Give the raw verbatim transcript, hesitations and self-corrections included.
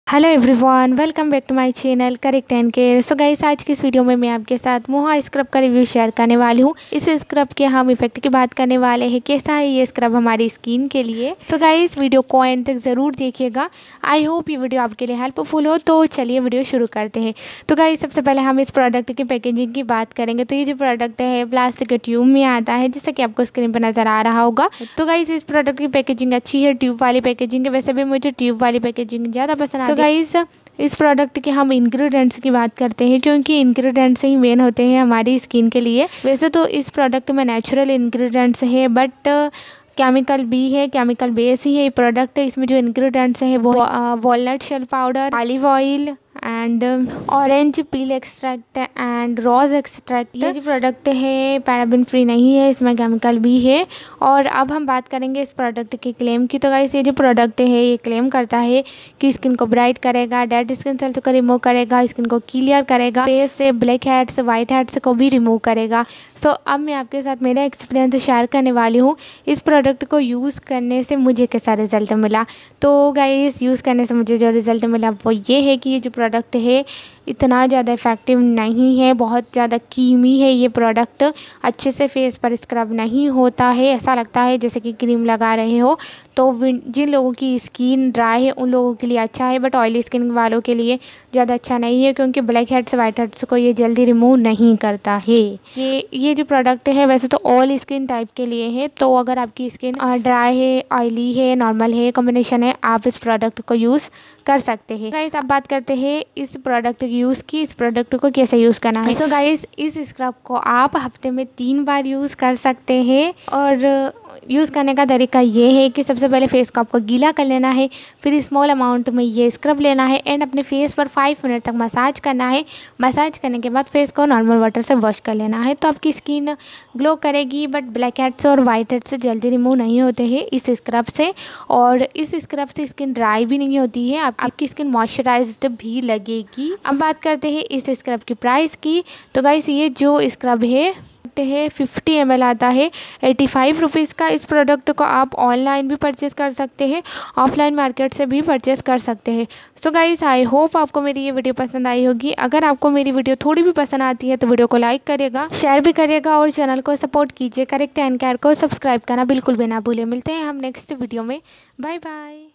Hello everyone, welcome back to my channel correct and care. So guys, आज की इस video में मैं आपके साथ मोहा स्क्रब का रिव्यू शेयर करने वाली हूँ। इस स्क्रब के हम इफेक्ट की बात करने वाले हैं, कैसा है ये स्क्रब हमारी स्किन के लिए। सो गाइस, वीडियो को एंड तक ज़रूर देखिएगा। आई होप ये वीडियो आपके लिए हेल्पफुल हो। तो चलिए वीडियो शुरू करते हैं। तो गाइस, सबसे पहले हम इस प्रोडक्ट की पैकेजिंग की बात करेंगे। तो ये जो प्रोडक्ट है प्लास्टिक के ट्यूब में आता है, जैसा कि आपको स्क्रीन पर नज़र आ रहा होगा। तो गाइस, इस प्रोडक्ट की पैकेजिंग अच्छी है, ट्यूब वाली पैकेजिंग है। वैसे भी मुझे ट्यूब वाली पैकेजिंग ज़्यादा पसंद आती है। गाइस, इस प्रोडक्ट के हम इंग्रेडिएंट्स की बात करते हैं, क्योंकि इंग्रेडिएंट्स ही मेन होते हैं हमारी स्किन के लिए। वैसे तो इस प्रोडक्ट में नेचुरल इंग्रेडिएंट्स है, बट केमिकल भी है, केमिकल बेस ही है ये प्रोडक्ट। इसमें जो इंग्रेडिएंट्स हैं वो walnut shell powder, olive oil and orange peel extract and rose extract. ये जो प्रोडक्ट है पैराबेन फ्री नहीं है, इसमें केमिकल भी है। और अब हम बात करेंगे इस प्रोडक्ट के क्लेम की। तो गाइस, ये जो प्रोडक्ट है ये क्लेम करता है कि स्किन को ब्राइट करेगा, डेड स्किन सेल्स को रिमूव करेगा, स्किन को क्लियर करेगा, फेस से ब्लैक हेड्स वाइट हेड्स को भी रिमूव करेगा। सो so, अब मैं आपके साथ मेरा एक्सपीरियंस शेयर करने वाली हूँ इस प्रोडक्ट को यूज़ करने से मुझे कैसा रिजल्ट मिला। तो गाइस, यूज़ करने से मुझे जो रिज़ल्ट मिला वो ये है कि ये जो प्रोडक्ट है इतना ज़्यादा इफ़ेक्टिव नहीं है, बहुत ज़्यादा कीमी है ये प्रोडक्ट। अच्छे से फेस पर स्क्रब नहीं होता है, ऐसा लगता है जैसे कि क्रीम लगा रहे हो। तो जिन लोगों की स्किन ड्राई है उन लोगों के लिए अच्छा है, बट ऑयली स्किन वालों के लिए ज़्यादा अच्छा नहीं है, क्योंकि ब्लैक हेड्स वाइट हेड्स को ये जल्दी रिमूव नहीं करता है। ये ये जो प्रोडक्ट है वैसे तो ऑल स्किन टाइप के लिए है। तो अगर आपकी स्किन ड्राई है, ऑयली है, नॉर्मल है, कॉम्बिनेशन है, आप इस प्रोडक्ट को यूज़ कर सकते हैं। गाइस, अब बात करते हैं इस प्रोडक्ट की यूज़ की, इस प्रोडक्ट को कैसे यूज़ करना है। सो गाइस, इस स्क्रब को आप हफ्ते में तीन बार यूज़ कर सकते हैं। और यूज़ करने का तरीका ये है कि सबसे पहले फेस को आपको गीला कर लेना है, फिर स्मॉल अमाउंट में ये स्क्रब लेना है एंड अपने फेस पर फाइव मिनट तक मसाज करना है। मसाज करने के बाद फेस को नॉर्मल वाटर से वॉश कर लेना है। तो आपकी स्किन ग्लो करेगी, बट ब्लैक हेड्स और वाइट हेड्स जल्दी रिमूव नहीं होते हैं इस स्क्रब से। और इस स्क्रब से स्किन ड्राई भी नहीं होती है, आपकी स्किन मॉइस्चराइज्ड भी लगेगी। अब बात करते हैं इस स्क्रब की प्राइस की। तो गाइस, ये जो स्क्रब है है फिफ्टी एम एल आता है एटी फाइव रुपीज़ का। इस प्रोडक्ट को आप ऑनलाइन भी परचेज़ कर सकते हैं, ऑफलाइन मार्केट से भी परचेज़ कर सकते हैं। सो गाइस, आई होप आपको मेरी ये वीडियो पसंद आई होगी। अगर आपको मेरी वीडियो थोड़ी भी पसंद आती है तो वीडियो को लाइक करिएगा, शेयर भी करिएगा और चैनल को सपोर्ट कीजिए। करेक्ट एंड केयर को सब्सक्राइब करना बिल्कुल भी ना भूलें। मिलते हैं हम नेक्स्ट वीडियो में। Bye bye.